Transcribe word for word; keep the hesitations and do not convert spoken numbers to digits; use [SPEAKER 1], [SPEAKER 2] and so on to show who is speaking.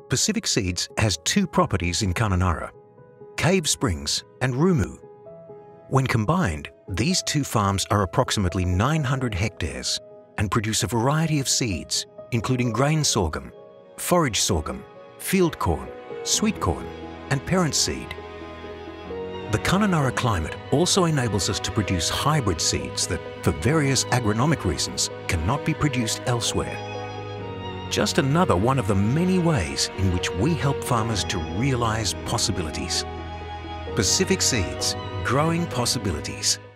[SPEAKER 1] Pacific Seeds has two properties in Kununurra, Cave Springs and Rumu. When combined, these two farms are approximately nine hundred hectares and produce a variety of seeds, including grain sorghum, forage sorghum, field corn, sweet corn, and parent seed. The Kununurra climate also enables us to produce hybrid seeds that, for various agronomic reasons, cannot be produced elsewhere. Just another one of the many ways in which we help farmers to realize possibilities. Pacific Seeds, growing possibilities.